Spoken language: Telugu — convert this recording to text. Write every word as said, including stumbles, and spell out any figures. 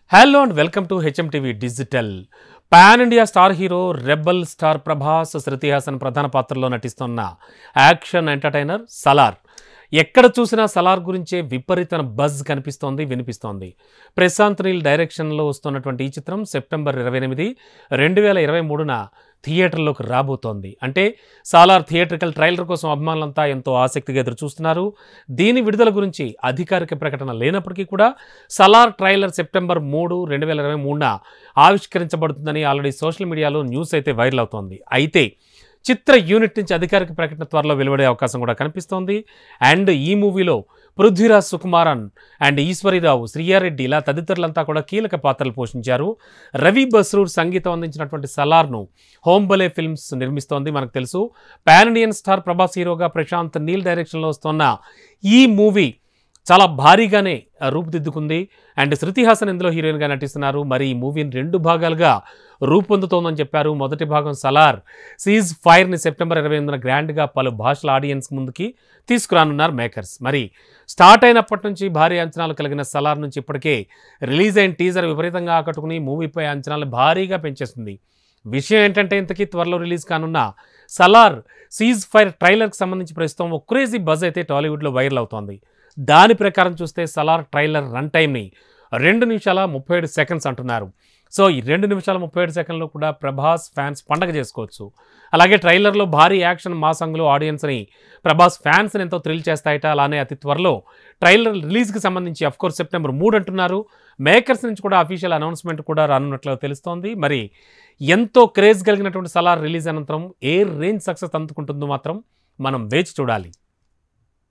Hello and welcome to H M T V Digital. Pan India star hero rebel star Prabhas Shruti Haasan ప్రధాన పాత్రలో నటిస్తున్న యాక్షన్ ఎంటర్టైనర్ సలార్. ఎక్కడ చూసినా సలార్ గురించే విపరీత బజ్ కనిపిస్తోంది, వినిపిస్తోంది. ప్రశాంత్ నీల్ డైరెక్షన్లో వస్తున్నటువంటి ఈ చిత్రం సెప్టెంబర్ ఇరవై ఎనిమిది రెండు వేల ఇరవై మూడున థియేటర్లోకి రాబోతోంది. అంటే సాలార్ థియేట్రికల్ ట్రైలర్ కోసం అభిమానులంతా ఎంతో ఆసక్తిగా ఎదురు చూస్తున్నారు. దీని విడుదల గురించి అధికారిక ప్రకటన లేనప్పటికీ కూడా సలార్ ట్రైలర్ సెప్టెంబర్ మూడు రెండు వేల ఇరవై మూడున ఆవిష్కరించబడుతుందని ఆల్రెడీ సోషల్ మీడియాలో న్యూస్ అయితే వైరల్ అవుతోంది. అయితే చిత్ర యూనిట్ నుంచి అధికారిక ప్రకటన త్వరలో వెలువడే అవకాశం కూడా కనిపిస్తోంది. అండ్ ఈ మూవీలో పృథ్వీరాజ్ సుకుమారన్ అండ్ ఈశ్వరిరావు, శ్రీయారెడ్డి ఇలా తదితరులంతా కూడా కీలక పాత్రలు పోషించారు. రవి బస్రూర్ సంగీతం అందించినటువంటి సలార్ను హోంబలే ఫిల్మ్స్ నిర్మిస్తోంది. మనకు తెలుసు పాన్ ఇండియన్ స్టార్ ప్రభాస్ హీరోగా ప్రశాంత్ నీల్ డైరెక్షన్లో వస్తున్న ఈ మూవీ చాలా భారీగానే రూపుదిద్దుకుంది. అండ్ శృతి హాసన్ ఇందులో హీరోయిన్గా నటిస్తున్నారు. మరి ఈ మూవీని రెండు భాగాలుగా రూపొందుతోందని చెప్పారు. మొదటి భాగం సలార్ సీజ్ ఫైర్ని సెప్టెంబర్ ఇరవై ఎనిమిదిన గ్రాండ్గా పలు భాషల ఆడియన్స్ ముందుకి తీసుకురానున్నారు మేకర్స్. మరి స్టార్ట్ అయినప్పటి నుంచి భారీ అంచనాలు కలిగిన సలార్ నుంచి ఇప్పటికే రిలీజ్ అయిన టీజర్ విపరీతంగా ఆకట్టుకుని మూవీపై అంచనాలు భారీగా పెంచేస్తుంది. విషయం ఏంటంటే ఇంతకీ త్వరలో రిలీజ్ కానున్న సలార్ సీజ్ ఫైర్ ట్రైలర్కి సంబంధించి ప్రస్తుతం ఒక క్రేజీ బజ్ అయితే టాలీవుడ్లో వైరల్ అవుతోంది. దాని ప్రకారం చూస్తే సలార్ ట్రైలర్ రన్ టైంని రెండు నిమిషాల ముప్పై ఏడు సెకండ్స్ అంటున్నారు. సో ఈ రెండు నిమిషాల ముప్పై ఏడు సెకండ్లో కూడా ప్రభాస్ ఫ్యాన్స్ పండగ చేసుకోవచ్చు. అలాగే ట్రైలర్లో భారీ యాక్షన్ మాసంగులు ఆడియన్స్ని, ప్రభాస్ ఫ్యాన్స్ని ఎంతో థ్రిల్ చేస్తాయట. అలానే అతి త్వరలో ట్రైలర్ రిలీజ్కి సంబంధించి అఫ్కోర్స్ సెప్టెంబర్ మూడు అంటున్నారు. మేకర్స్ నుంచి కూడా అఫీషియల్ అనౌన్స్మెంట్ కూడా రానున్నట్లు తెలుస్తోంది. మరి ఎంతో క్రేజ్ కలిగినటువంటి సలార్ రిలీజ్ అనంతరం ఏ రేంజ్ సక్సెస్ అందుకుంటుందో మాత్రం మనం వేచి చూడాలి.